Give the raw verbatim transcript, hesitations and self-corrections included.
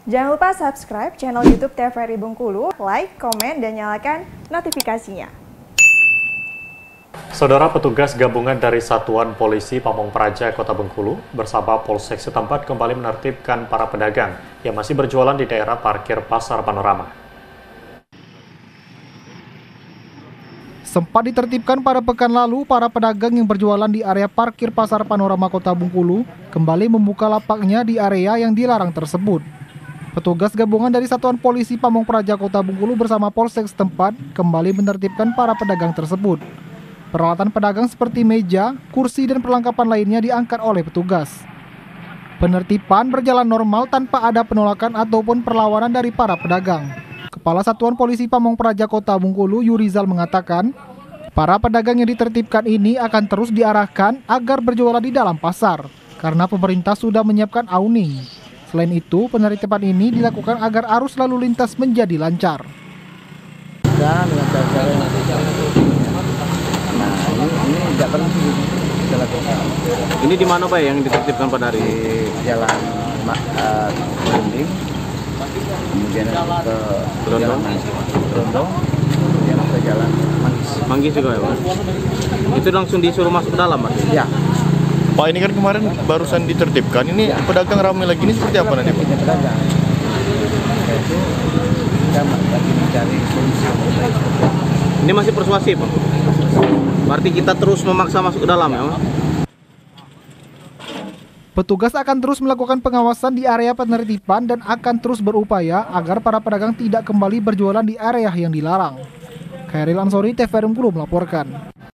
Jangan lupa subscribe channel YouTube T V R I Bengkulu, like, komen, dan nyalakan notifikasinya. Saudara petugas gabungan dari Satuan Polisi Pamong Praja Kota Bengkulu bersama Polsek setempat kembali menertibkan para pedagang yang masih berjualan di daerah parkir Pasar Panorama. Sempat ditertibkan pada pekan lalu, para pedagang yang berjualan di area parkir Pasar Panorama Kota Bengkulu kembali membuka lapaknya di area yang dilarang tersebut. Petugas gabungan dari Satuan Polisi Pamong Praja Kota Bengkulu bersama Polsek setempat kembali menertibkan para pedagang tersebut. Peralatan pedagang seperti meja, kursi, dan perlengkapan lainnya diangkat oleh petugas. Penertiban berjalan normal tanpa ada penolakan ataupun perlawanan dari para pedagang. Kepala Satuan Polisi Pamong Praja Kota Bengkulu, Yurizal, mengatakan, para pedagang yang ditertibkan ini akan terus diarahkan agar berjualan di dalam pasar, karena pemerintah sudah menyiapkan awning. Selain itu, penertiban ini dilakukan agar arus lalu lintas menjadi lancar. Dan dengan cara nah ini ini tidak berhenti kita lakukan. Ini di mana Pak yang ditertibkan pada hari Jalan uh, Berunding, kemudian ke Berondong, Berondong, kemudian ke Jalan Manggis. Manggis juga ya Pak? Itu langsung disuruh masuk ke dalam Pak? Ya. Pak, ini kan kemarin barusan ditertibkan, ini ya. Pedagang ramai lagi, ini seperti apa nanti Pak? Ini pedagang, itu kita lagi mencari solusi. Ini masih persuasif Pak? Berarti kita terus memaksa masuk ke dalam ya Pak? Petugas akan terus melakukan pengawasan di area penertiban dan akan terus berupaya agar para pedagang tidak kembali berjualan di area yang dilarang. Khairil Ansori, T V R I Bengkulu melaporkan.